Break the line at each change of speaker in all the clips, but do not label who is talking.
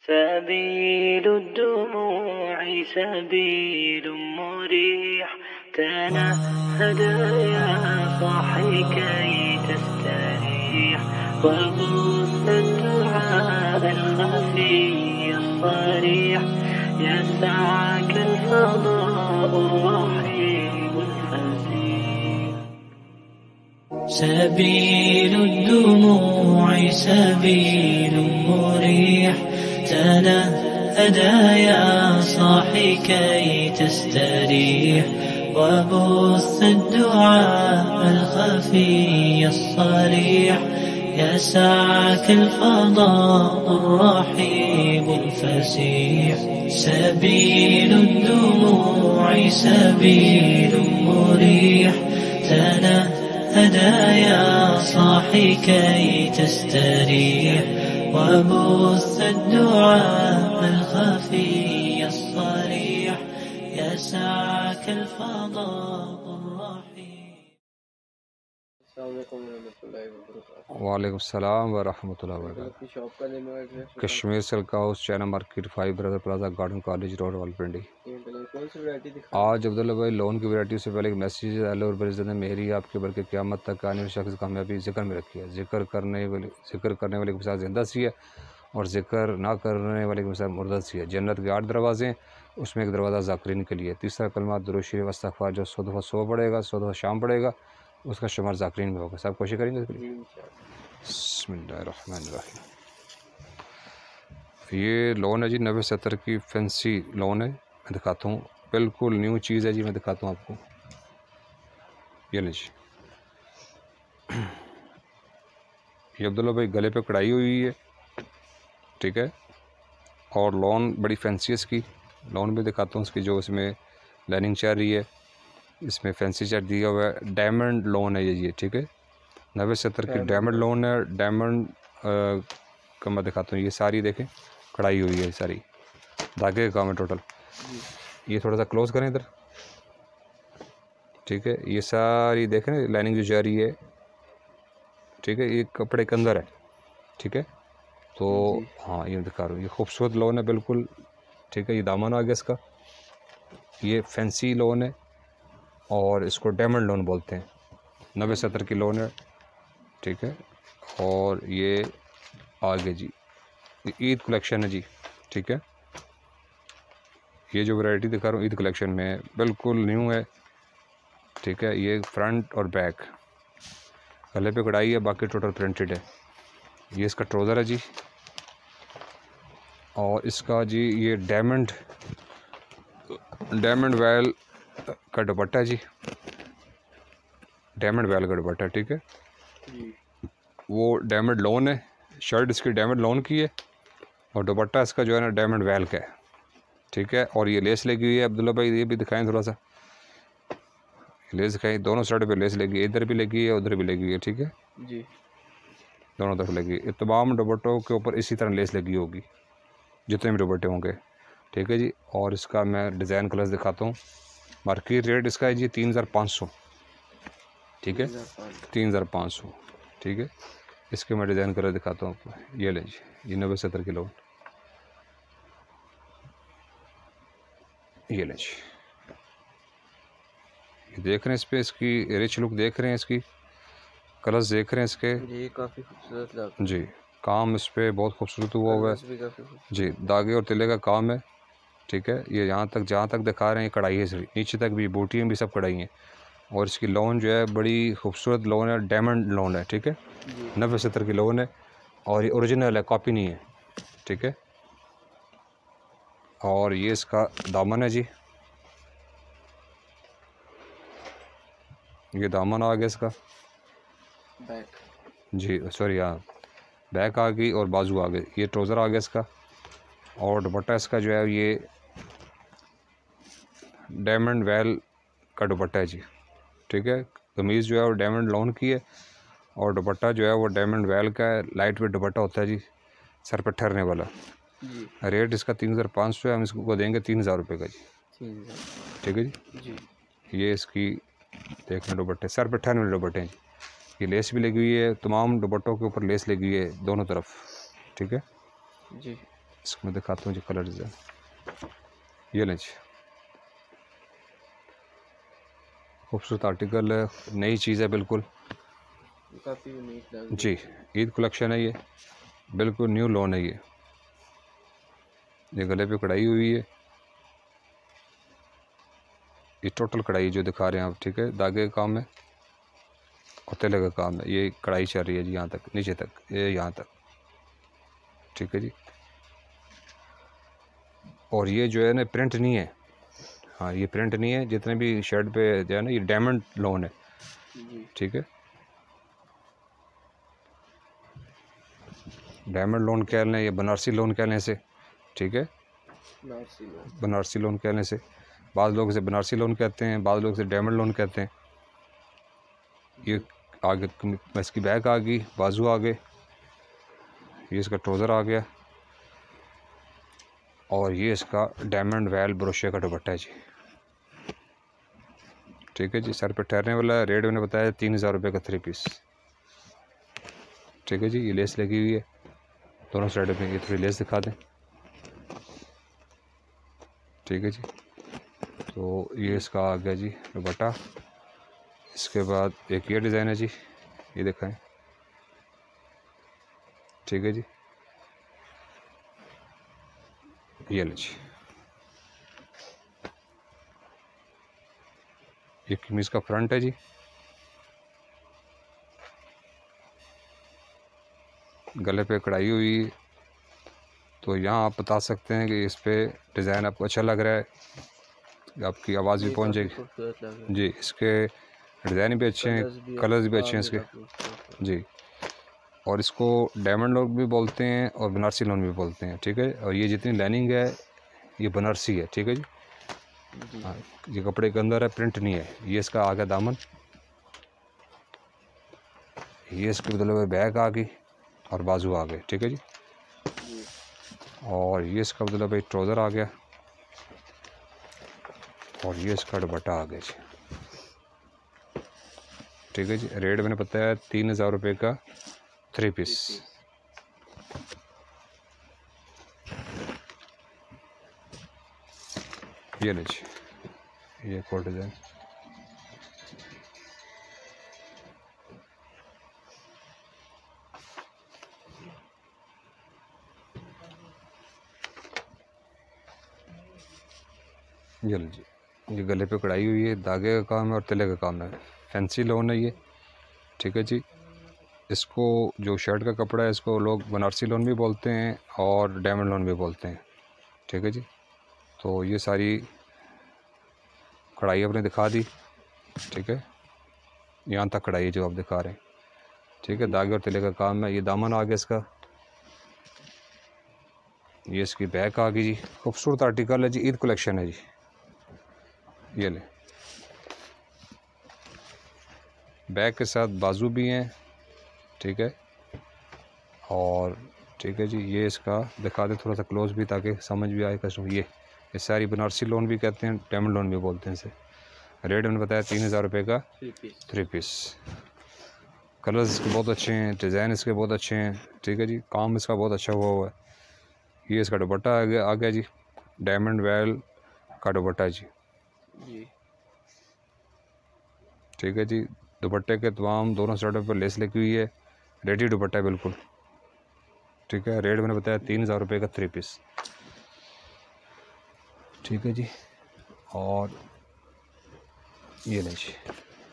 سبيل الدموع سبيل مريح، تنهد يا صاحي كي تستريح، وبث الدعاء الخفي الصريح، يسعك الفضاء الرحيم الفسيح. سبيل الدموع سبيل مريح، تنهدى يا صاحي كي تستريح، وبث الدعاء الخفي الصريح، يسعك الفضاء الرحيب الفسيح. سبيل الدموع سبيل مريح، تنهدى يا صاحي كي تستريح، وبث الدعاء الخفي الصريح، يسعك الفضاء الرحيم.
वालेकुम सलाम व रहमतुल्लाहि व बरकातहू।
शॉप का नेम है, address
Kashmir silk house, China market, 5 brother plaza, garden college road, Rawalpindi.
कौन सी वैरायटी दिखा?
आज अब्दुल्ला भाई लोन की वैरायटी से पहले एक मैसेज है। अल्लाह और इज़्ज़त ने मेरी आपके बल्कि क़यामत तक आने वाले शख्स कामयाबी जिक्र में रखी है। जिक्र करने वाले के साथ ज़िंदा सी है और जिक्र ना करने वाले के साथ मुर्दा सी है। जन्नत के 8 दरवाजे हैं, उसमें एक दरवाज़ा ज़ाकिरीन के लिए। तीसरा कलमा दुरूद शरीफ इस्तिग़फ़ार जो 100 दफ़ा सुबह पड़ेगा, 100 दफ़ा शाम पड़ेगा, उसका शुमार ज़ाकिरीन में होगा। सब कोशिश करेंगे इसके लिए। बिस्मिल्लाहिर्रहमानिर्रहीम। ये लोन है जी 90-70 की फैंसी लोन है। मैं दिखाता हूँ, बिल्कुल न्यू चीज़ है जी। मैं दिखाता हूँ आपको, ये लीजिए। ये अब्दुल्ला भाई गले पे कढ़ाई हुई है, ठीक है। और लोन बड़ी फैंसी है इसकी। लोन भी दिखाता हूँ इसकी, जो इसमें लाइनिंग चल रही है, इसमें फैंसी चल दिया हुआ है। डायमंड लोन है ये, ठीक है। 90-70 की डायमंड लोन है। डायमंड का मैं दिखाता हूँ, ये सारी देखें कढ़ाई हुई है, सारी धागे का काम है टोटल। ये थोड़ा सा क्लोज करें इधर, ठीक है। ये सारी देखें लाइनिंग जो जा रही है, ठीक है। ये कपड़े के अंदर है, ठीक है। तो हाँ, ये दिखा रहा हूँ, ये खूबसूरत लोन है बिल्कुल, ठीक है। ये दामन आ गया इसका। ये फैंसी लोन है और इसको डायमंड लोन बोलते हैं। 90-70 की लोन है, ठीक है। और ये आगे जी, ये ईद कलेक्शन है जी, ठीक है। ये जो वैरायटी दिखा रहा हूँ ईद कलेक्शन में बिल्कुल न्यू है, ठीक है। ये फ्रंट और बैक, गले पे कढ़ाई है, बाकी टोटल प्रिंटेड है। ये इसका ट्राउज़र है जी, और इसका जी ये डायमंड वेल का दुपट्टा है जी। डायमंड वेल का दुपट्टा, ठीक है। वो डायमंड लोन है। शर्ट इसकी डायमंड लोन की है और दुपट्टा इसका जो है ना डायमंड वेल का है, ठीक है। और ये लेस लगी हुई है अब्दुल्ला भाई, ये भी दिखाएं थोड़ा सा। लेस दिखाएं, दोनों साइड पे लेस लगी है, इधर भी लगी है उधर भी लगी हुई है, ठीक है
जी।
दोनों तरफ लगी है। तमाम दुपट्टों के ऊपर इसी तरह लेस लगी होगी, जितने भी दुपट्टे होंगे, ठीक है जी। और इसका मैं डिज़ाइन कलर्स दिखाता हूँ। मार्केट रेट इसका है जी 3500, ठीक है। 3500, ठीक है। इसके मैं डिज़ाइन कलर दिखाता हूँ आपको। ये ले जी, ये 90-70 की लोन, ये ले जी। ये देख रहे हैं इस पर, इसकी रिच लुक देख रहे हैं, इसकी कलर्स देख रहे हैं इसके,
ये काफ़ी खूबसूरत लग
जी। काम इस पर बहुत खूबसूरत हुआ हुआ है जी। दागे और तिले का काम है, ठीक है। ये जहाँ तक दिखा रहे हैं कढ़ाई है, सिर्फ नीचे तक भी बूटियाँ भी सब कढ़ाई हैं। और इसकी लोन जो है बड़ी खूबसूरत लोन है, डायमंड लोन है, ठीक है। 90-70 की लोन है और ये ओरिजिनल है, कॉपी नहीं है, ठीक है। और ये इसका दामन है जी, ये दामन आ गया इसका,
बैक
जी सॉरी, हाँ बैक आ गई और बाजू आ गए। ये ट्राउज़र आ गया इसका। और दुपट्टा इसका जो है ये डायमंड वेल का दुपट्टा है जी, ठीक है। कमीज़ जो है वो डायमंड लोन की है और दुपट्टा जो है वो डायमंड वेल का है। लाइट वेट दुपट्टा होता है जी, सर पर ठहरने वाला जी। रेट इसका 3500 है, हम इसको देंगे 3000 रुपये का जी, ठीक है जी। ये इसकी देखना दुपट्टे, सर पर ठहरने वाले दुपट्टे हैं जी। ये लेस भी लगी हुई है, तमाम दुपट्टों के ऊपर लेस लगी हुई है दोनों तरफ, ठीक है जी। इसको मैं दिखाता हूँ जी कलर डिज़ाइन। ये लें जी, खूबसूरत आर्टिकल है, नई चीज़ है बिल्कुल
काफ़ी यूनिक लग रही
जी। ईद कलेक्शन है ये, बिल्कुल न्यू लॉन है ये गले पे कढ़ाई हुई है। ये टोटल कढ़ाई जो दिखा रहे हैं आप, ठीक है, धागे का काम है और तेले का काम है। ये कढ़ाई चल रही है जी यहाँ तक, नीचे तक, ये यहाँ तक, ठीक है जी। और ये जो है ना प्रिंट नहीं है, हाँ ये प्रिंट नहीं है। जितने भी शर्ट पे जो है ना ये डायमंड लोन है
जी।
ठीक है। डायमंड लोन कह लें या बनारसी लोन कह लें इसे, ठीक है,
नारसी लोन।
बनारसी लोन कहने से, बाद लोग इसे बनारसी लोन कहते हैं, बाद लोग इसे डायमंड लोन कहते हैं। ये आगे इसकी बैक आ गई, बाजू आ गए, ये इसका ट्राउज़र आ गया और ये इसका डायमंड वेल ब्रोशे का दुपट्टा है जी, ठीक है जी। सर पे ठहरने वाला है। रेट मैंने बताया 3000 रुपये का 3 पीस, ठीक है जी। ये लेस लगी हुई है दोनों साइड में, ये थोड़ी लेस दिखा दें, ठीक है जी। तो ये इसका आ गया जी दुपट्टा। इसके बाद एक ये डिज़ाइन है जी, ये दिखाएं, ठीक है जी। ये लो जी, ये कमीज़ का फ्रंट है जी, गले पे कढ़ाई हुई। तो यहाँ आप बता सकते हैं कि इस पे डिज़ाइन आपको अच्छा लग रहा है, आपकी आवाज़ भी पहुँच जाएगी
खूबसूरत लग रहा है।
जी। इसके डिज़ाइन भी अच्छे हैं, कलर्स भी अच्छे हैं इसके जी। और इसको डायमंड लोन भी बोलते हैं और बनारसी लोन भी बोलते हैं, ठीक है। और ये जितनी लाइनिंग है ये बनारसी है, ठीक है जी। हाँ, ये कपड़े के अंदर है, प्रिंट नहीं है। ये इसका आ गया दामन, ये इसके बदले में बैक आ गई और बाजू आ गए, ठीक है जी। और ये इसका बदला भाई ट्राउज़र आ गया और ये इसका दुपट्टा आ गया जी, ठीक है जी। रेट मैंने बताया 3000 रुपये का 3 पीस। ये ले जी, ये एक और डिज़ाइन, ये ले जी। ये गले पे कढ़ाई हुई है, धागे का काम है और तिले का काम है, फैंसी लोन है ये, ठीक है जी। इसको जो शर्ट का कपड़ा है इसको लोग बनारसी लोन भी बोलते हैं और डायमंड लोन भी बोलते हैं, ठीक है जी। तो ये सारी कढ़ाई आपने दिखा दी, ठीक है, यहाँ तक कढ़ाई है जो आप दिखा रहे हैं, ठीक है। धागे और तिले का काम है। ये दामन आ गया इसका, ये इसकी बैक आ गई जी। खूबसूरत आर्टिकल है जी, ईद कलेक्शन है जी। ये ले, बैक के साथ बाजू भी हैं, ठीक है। और ठीक है जी, ये इसका दिखा दे थोड़ा सा क्लोज भी ताकि समझ भी आए कस्टमर। ये सारी बनारसी लोन भी कहते हैं, डायमंड लोन भी बोलते हैं इसे। रेट मैंने बताया 3000 रुपये का 3 पीस। कलर्स इसके बहुत अच्छे हैं, डिज़ाइन इसके बहुत अच्छे हैं, ठीक है जी। काम इसका बहुत अच्छा हुआ है। ये इसका दुपट्टा आ गया जी, डायमंड वेल का दुपट्टा जी, ठीक है जी। दुपट्टे के तमाम दोनों साइडों पर लेस लगी हुई है, रेडी दुपट्टा है बिल्कुल, ठीक है। रेट मैंने बताया 3000 रुपये का 3 पीस, ठीक है जी। और ये ले जी,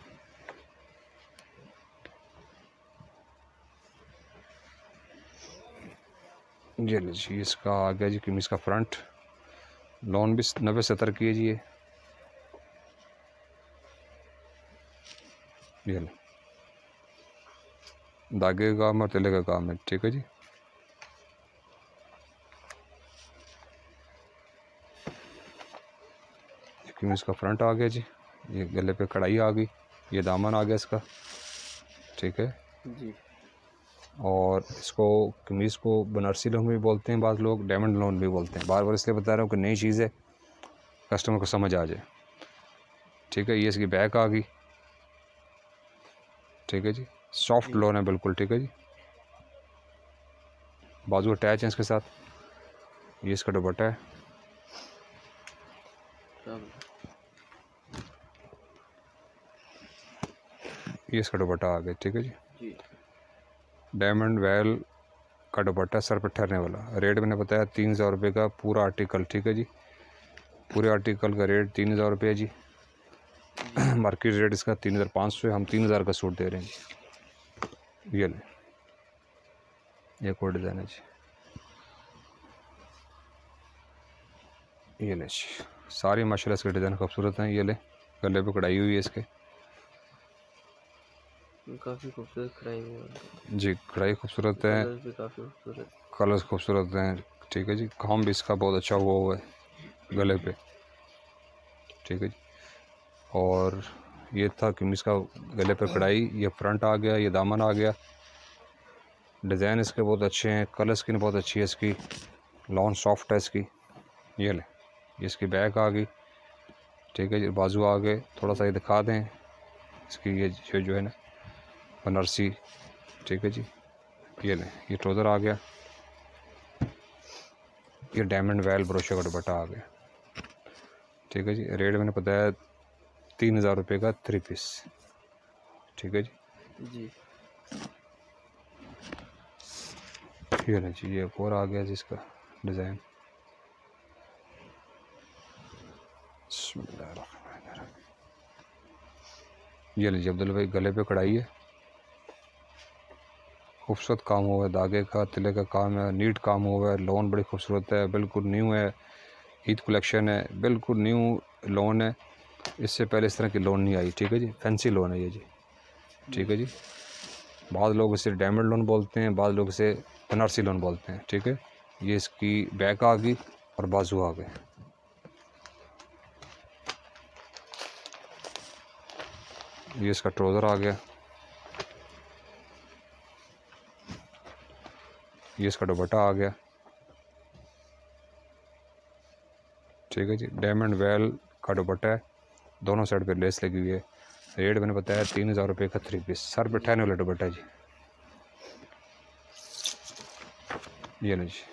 ये ले जी। इसका आ गया जी कमीज़ का फ्रंट, लॉन भी 90-70 की है जी। ये ले, धागे का काम और तिले का काम है, ठीक है जी। कमीज़ का फ्रंट आ गया जी, ये गले पे कढ़ाई आ गई, ये दामन आ गया इसका, ठीक है
जी।
और इसको कमीज़ को बनारसी लोन भी बोलते हैं, बाद लोग डायमंड लोन भी बोलते हैं। बार बार इसलिए बता रहा हूँ कि नई चीज़ है, कस्टमर को समझ आ जाए, ठीक है। ये इसकी बैक आ गई, ठीक है जी। सॉफ्ट लोन है बिल्कुल, ठीक है जी। बाजू अटैच है इसके साथ, ये इसका दुपट्टा है। ये इसका दुपट्टा आ गया, ठीक है जी।
जी
डायमंड वेल का दुपट्टा सर पे ठहरने वाला। रेट मैंने बताया 3000 रुपये का पूरा आर्टिकल, ठीक है जी। पूरे आर्टिकल का रेट 3000 रुपये जी। मार्केट रेट इसका 3500 है, हम 3000 का सूट दे रहे हैं जी। ये ले, एक और डिज़ाइन है जी। ये ले जी, सारी माशाल्लाह इसके डिज़ाइन खूबसूरत हैं। ये ले, गले पे कढ़ाई हुई है इसके।
काफ़ी खूबसूरत कढ़ाई है
जी, कढ़ाई खूबसूरत है,
कलर भी काफ़ी खूबसूरत।
कलर्स खूबसूरत हैं, ठीक है जी। काम भी इसका बहुत अच्छा हुआ है गले पे, ठीक है जी। और ये था कि इसका गले पे कढ़ाई, ये फ्रंट आ गया, ये दामन आ गया। डिज़ाइन इसके बहुत अच्छे हैं, कलर स्किन बहुत अच्छी है इसकी, लॉन सॉफ्ट है इसकी। ये ले, ये इसकी बैक आ गई, ठीक है जी। बाजू आ गए, थोड़ा सा ये दिखा दें इसकी, ये जो है ना बनारसी, ठीक है जी। ये ले, ये ट्राउज़र आ गया, ये डायमंड वेल ब्रोशे का दुपट्टा आ गया, ठीक है जी। रेट मैंने बताया 3000 रुपये का 3 पीस, ठीक है जी।
जी
ये ले जी, ये एक और आ गया जिसका डिज़ाइन। ये लीजिए अब्दुल भाई, गले पे कढ़ाई है, खूबसूरत काम हुआ है, धागे का तिले का काम है, नीट काम हुआ है। लोन बड़ी खूबसूरत है, बिल्कुल न्यू है, ईद कलेक्शन है, बिल्कुल न्यू लोन है। इससे पहले इस तरह की लोन नहीं आई, ठीक है जी। फैंसी लोन है ये जी, ठीक है जी। बाद लोग इसे डायमंड लोन बोलते हैं, बाद लोग इसे बनारसी लोन बोलते हैं, ठीक है। ये इसकी बैक आ गई और बाजू आ गए। ये इसका ट्राउज़र आ गया, ये इसका दुपट्टा आ गया, ठीक है जी। डायमंड वेल का दुपट्टा है, दोनों साइड पे लेस लगी हुई है। रेट मैंने बताया 3000 रुपये का 3 पीस, सर पे ठहरने वाला दुपट्टा जी। ये लो जी,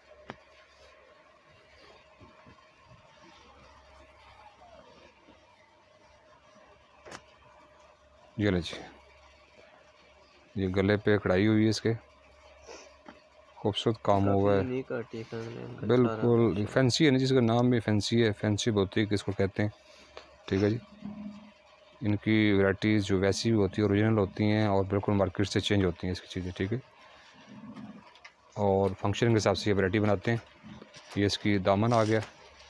ये लो जी। ये गले पे कढ़ाई हुई है इसके, खूबसूरत काम हुआ है, बिल्कुल फैंसी है ना, जिसका नाम भी फैंसी है। फैंसी बोती किसको कहते हैं, ठीक है जी। इनकी वैराइटीज़ जो वैसी भी होती है, ओरिजिनल होती हैं और बिल्कुल मार्केट से चेंज होती हैं इसकी चीज़ें, ठीक है। और फंक्शन के हिसाब से ये वैरायटी बनाते हैं। ये इसकी दामन आ गया,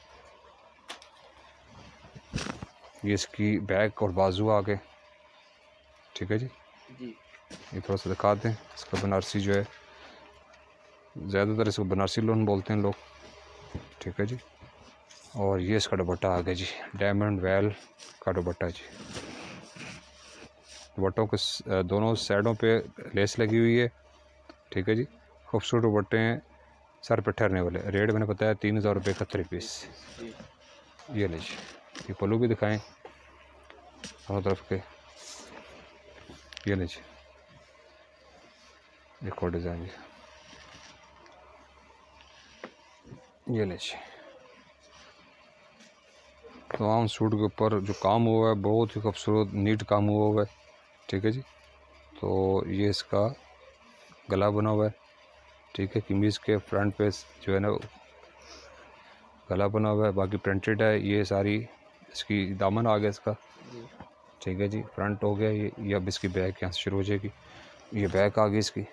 ये इसकी बैक और बाजू आ गए, ठीक है जी। ये थोड़ा सा दिखा दें, इसका बनारसी जो है, ज़्यादातर इसको बनारसी लोन बोलते हैं लोग, ठीक है जी। और ये इसका दुपट्टा आ गया जी, डायमंड वेल का दुपट्टा जी। दुपट्टों के दोनों साइडों पे लेस लगी हुई है, ठीक है जी। खूबसूरत दुपट्टे हैं, सर पे ठहरने वाले। रेट मैंने बताया 3000 रुपये का 3 पीस। ये लीजिए, ये पल्लू भी दिखाएं दोनों तरफ के। ये लीजिए, एक और डिज़ाइन, ये लीजिए। तमाम सूट के ऊपर जो काम हुआ है बहुत ही खूबसूरत नीट काम हुआ है, ठीक है जी। तो ये इसका गला बना हुआ है, ठीक है। कमीज़ के फ्रंट पे जो है ना गला बना हुआ है, बाकी प्रिंटेड है। ये सारी इसकी दामन आ गया इसका, ठीक है जी। फ्रंट हो गया ये अब इसकी बैक यहाँ से शुरू हो जाएगी। ये बैक आ गई इसकी,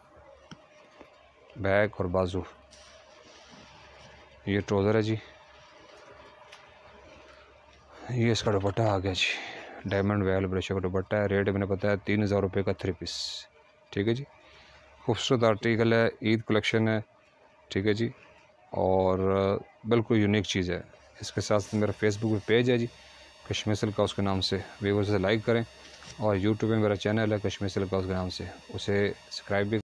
बैक और बाजू। ये ट्राउज़र है जी, ये इसका दुपट्टा आ गया जी, डायमंड वेल ब्रश का दुपट्टा है। रेट मैंने बताया 3000 रुपये का 3 पीस, ठीक है जी। खूबसूरत आर्टिकल है, ईद कलेक्शन है, ठीक है जी। और बिल्कुल यूनिक चीज़ है। इसके साथ मेरा फेसबुक पे पेज है जी, कश्मीर सिल्क हाउस के नाम से, व्यूअर्स से लाइक करें। और यूट्यूब पे मेरा चैनल है कश्मीर सिल्क हाउस के नाम से, उसे सब्सक्राइब भी